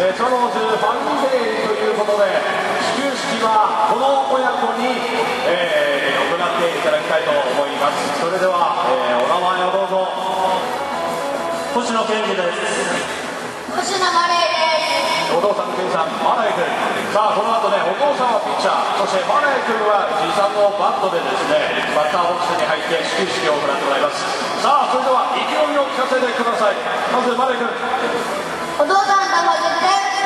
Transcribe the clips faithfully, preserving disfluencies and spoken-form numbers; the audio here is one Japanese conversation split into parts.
えー、スワローズファミリーデーということで、始球式はこの親子に、えー、行っていただきたいと思います。それでは、えー、お名前をどうぞ。 星野健二です。 星野マレーです。 お父さんの健さん、マレー君。さあ、この後ね、お父さんはピッチャー、そしてマレー君は持参のバットでですね、バッターボックスに入って始球式を行ってもらいます。さあ、それでは意気込みを聞かせてください。まずマレー君。 お父さんとも絶対打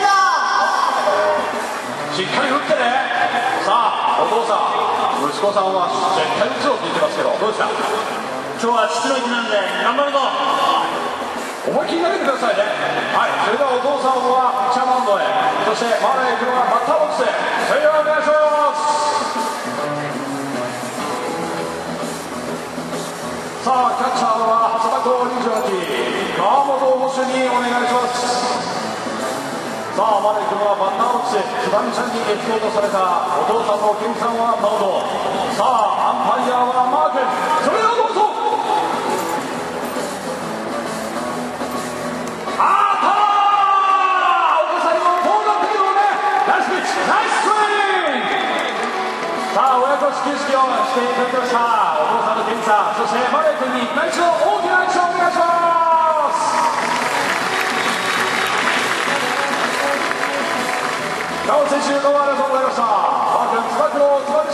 つぞ。 しっかり打ってね。さあ、お父さん、息子さんは絶対打つぞって言ってますけど、どうですか。 今日は父の日なんで頑張るぞ。 思いっきり投げてくださいね。はい、それではお父さんはピッチャーマウンドへ、そしてマレー君はバッターボックスへ。それではお願いします。さあ、キャッチャーは背番号にじゅうはち、川本捕手にお願いします。さあ、マレー君はバッターボックス、久々にエスコートされたお父さんの健さんはマウンド。さあ、アンパイアはマー君。それではどうぞ。さあ、親子始球式をしていただきました。お父さんの健さん、そしてマレー君に内緒大きな拍手をお願いします。川尾選手、どうもありがとうございました。マー君、つば九郎、つば